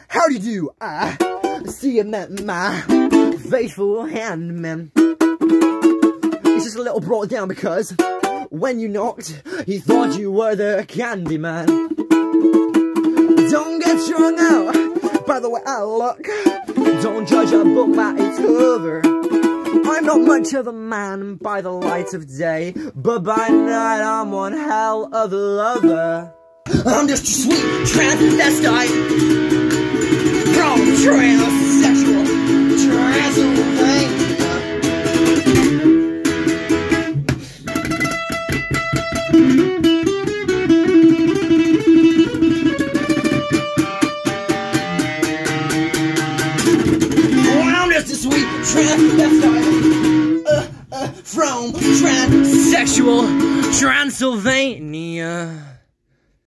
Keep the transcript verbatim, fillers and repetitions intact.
How do you do? I see you met my faithful handman. He's just a little brought down because when you knocked, he thought you were the candy man. Don't get strung out by the way I look. Don't judge a book by its cover. I'm not much of a man by the light of day, but by night I'm one hell of a lover. I'm just a sweet transvestite from transsexual Transylvania. I'm just a sweet transvestite uh, uh, from transsexual Transylvania.